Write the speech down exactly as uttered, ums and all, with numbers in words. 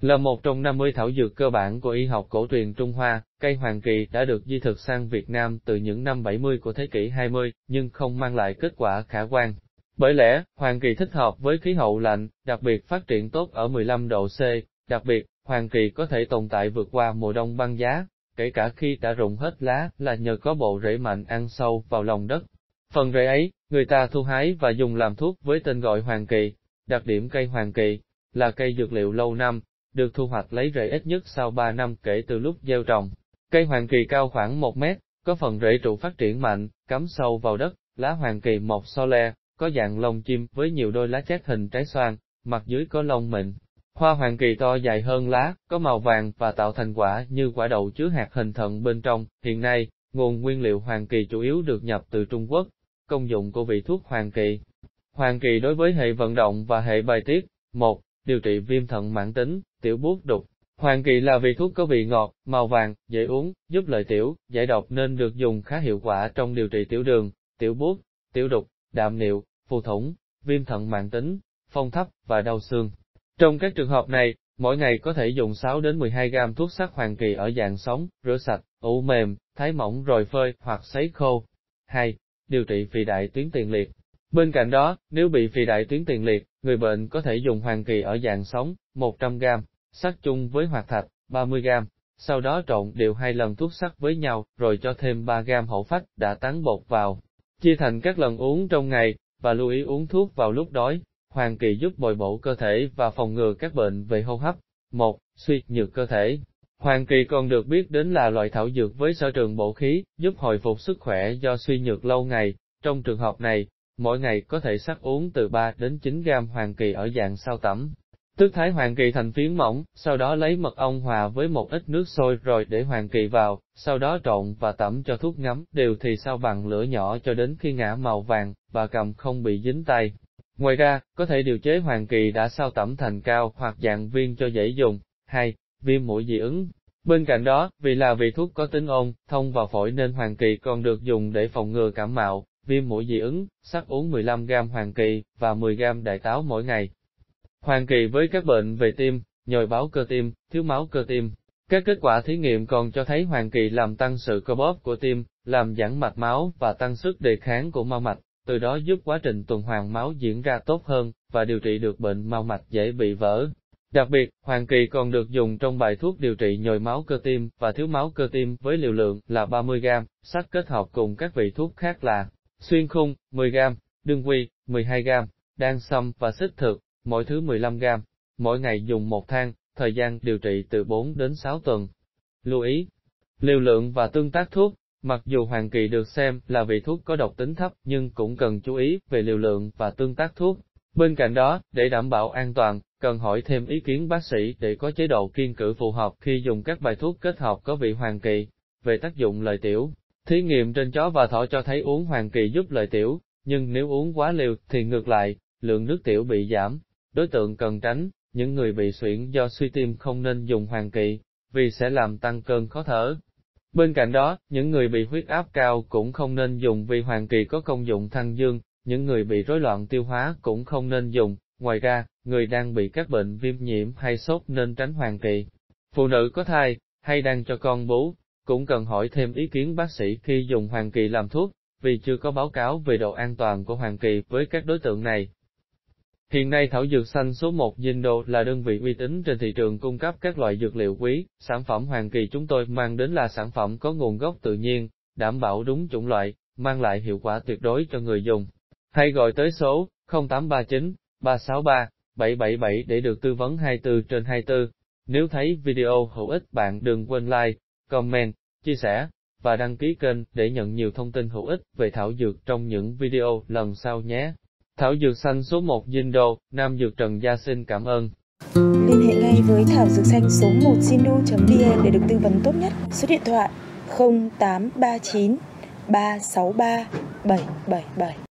Là một trong năm mươi thảo dược cơ bản của y học cổ truyền Trung Hoa, cây hoàng kỳ đã được di thực sang Việt Nam từ những năm bảy mươi của thế kỷ hai mươi, nhưng không mang lại kết quả khả quan. Bởi lẽ, hoàng kỳ thích hợp với khí hậu lạnh, đặc biệt phát triển tốt ở mười lăm độ C, đặc biệt, hoàng kỳ có thể tồn tại vượt qua mùa đông băng giá, kể cả khi đã rụng hết lá là nhờ có bộ rễ mạnh ăn sâu vào lòng đất. Phần rễ ấy, người ta thu hái và dùng làm thuốc với tên gọi hoàng kỳ. Đặc điểm cây hoàng kỳ là cây dược liệu lâu năm, được thu hoạch lấy rễ ít nhất sau ba năm kể từ lúc gieo trồng. Cây hoàng kỳ cao khoảng một mét, có phần rễ trụ phát triển mạnh, cắm sâu vào đất, lá hoàng kỳ mọc so le, có dạng lông chim với nhiều đôi lá chát hình trái xoan, mặt dưới có lông mịn. Hoa hoàng kỳ to dài hơn lá, có màu vàng và tạo thành quả như quả đậu chứa hạt hình thận bên trong. Hiện nay, nguồn nguyên liệu hoàng kỳ chủ yếu được nhập từ Trung Quốc. Công dụng của vị thuốc hoàng kỳ. Hoàng kỳ đối với hệ vận động và hệ bài tiết. một. Điều trị viêm thận mãn tính, tiểu buốt đục. Hoàng kỳ là vị thuốc có vị ngọt, màu vàng, dễ uống, giúp lợi tiểu, giải độc nên được dùng khá hiệu quả trong điều trị tiểu đường, tiểu buốt, tiểu đục, đạm niệu, phù thủng, viêm thận mãn tính, phong thấp và đau xương. Trong các trường hợp này, mỗi ngày có thể dùng sáu đến mười hai gam thuốc sắc hoàng kỳ ở dạng sống, rửa sạch, ủ mềm, thái mỏng rồi phơi hoặc sấy khô. hai. Điều trị phì đại tuyến tiền liệt. Bên cạnh đó, nếu bị phì đại tuyến tiền liệt, người bệnh có thể dùng hoàng kỳ ở dạng sống, một trăm gam, sắc chung với hoạt thạch, ba mươi gam, sau đó trộn đều hai lần thuốc sắc với nhau, rồi cho thêm ba gam hậu phách đã tán bột vào. Chia thành các lần uống trong ngày, và lưu ý uống thuốc vào lúc đói. Hoàng kỳ giúp bồi bổ cơ thể và phòng ngừa các bệnh về hô hấp. một. Suy nhược cơ thể. Hoàng kỳ còn được biết đến là loại thảo dược với sở trường bổ khí, giúp hồi phục sức khỏe do suy nhược lâu ngày. Trong trường hợp này, mỗi ngày có thể sắc uống từ ba đến chín gam hoàng kỳ ở dạng sao tẩm. Tức thái hoàng kỳ thành phiến mỏng, sau đó lấy mật ong hòa với một ít nước sôi rồi để hoàng kỳ vào, sau đó trộn và tẩm cho thuốc ngấm đều thì sao bằng lửa nhỏ cho đến khi ngả màu vàng, và cầm không bị dính tay. Ngoài ra, có thể điều chế hoàng kỳ đã sao tẩm thành cao hoặc dạng viên cho dễ dùng. hai. Viêm mũi dị ứng. Bên cạnh đó, vì là vị thuốc có tính ôn, thông vào phổi nên hoàng kỳ còn được dùng để phòng ngừa cảm mạo, viêm mũi dị ứng, sắc uống mười lăm gam hoàng kỳ và mười gam đại táo mỗi ngày. Hoàng kỳ với các bệnh về tim, nhồi báo cơ tim, thiếu máu cơ tim. Các kết quả thí nghiệm còn cho thấy hoàng kỳ làm tăng sự co bóp của tim, làm giãn mạch máu và tăng sức đề kháng của mao mạch, từ đó giúp quá trình tuần hoàn máu diễn ra tốt hơn, và điều trị được bệnh mao mạch dễ bị vỡ. Đặc biệt, hoàng kỳ còn được dùng trong bài thuốc điều trị nhồi máu cơ tim và thiếu máu cơ tim với liều lượng là ba mươi gam, sắc kết hợp cùng các vị thuốc khác là xuyên khung, mười gam, đương quy, mười hai gam, đan sâm và xích thực, mỗi thứ mười lăm gam, mỗi ngày dùng một thang, thời gian điều trị từ bốn đến sáu tuần. Lưu ý, liều lượng và tương tác thuốc. Mặc dù hoàng kỳ được xem là vị thuốc có độc tính thấp nhưng cũng cần chú ý về liều lượng và tương tác thuốc. Bên cạnh đó, để đảm bảo an toàn, cần hỏi thêm ý kiến bác sĩ để có chế độ kiêng cữ phù hợp khi dùng các bài thuốc kết hợp có vị hoàng kỳ. Về tác dụng lợi tiểu, thí nghiệm trên chó và thỏ cho thấy uống hoàng kỳ giúp lợi tiểu, nhưng nếu uống quá liều thì ngược lại, lượng nước tiểu bị giảm. Đối tượng cần tránh, những người bị suyễn do suy tim không nên dùng hoàng kỳ, vì sẽ làm tăng cơn khó thở. Bên cạnh đó, những người bị huyết áp cao cũng không nên dùng vì hoàng kỳ có công dụng thanh dương, những người bị rối loạn tiêu hóa cũng không nên dùng. Ngoài ra, người đang bị các bệnh viêm nhiễm hay sốt nên tránh hoàng kỳ. Phụ nữ có thai, hay đang cho con bú, cũng cần hỏi thêm ý kiến bác sĩ khi dùng hoàng kỳ làm thuốc, vì chưa có báo cáo về độ an toàn của hoàng kỳ với các đối tượng này. Hiện nay Thảo Dược Xanh số một Jindo là đơn vị uy tín trên thị trường cung cấp các loại dược liệu quý. Sản phẩm hoàng kỳ chúng tôi mang đến là sản phẩm có nguồn gốc tự nhiên, đảm bảo đúng chủng loại, mang lại hiệu quả tuyệt đối cho người dùng. Hãy gọi tới số không tám ba chín, ba sáu ba, bảy bảy bảy để được tư vấn hai mươi bốn trên hai mươi bốn. Nếu thấy video hữu ích bạn đừng quên like, comment, chia sẻ, và đăng ký kênh để nhận nhiều thông tin hữu ích về thảo dược trong những video lần sau nhé. Thảo Dược Xanh số một Jindo, Nam Dược Trần Gia xin cảm ơn. Liên hệ ngay với Thảo Dược Xanh số một jindo chấm vn để được tư vấn tốt nhất. Số điện thoại không tám ba chín, ba sáu ba, bảy bảy bảy.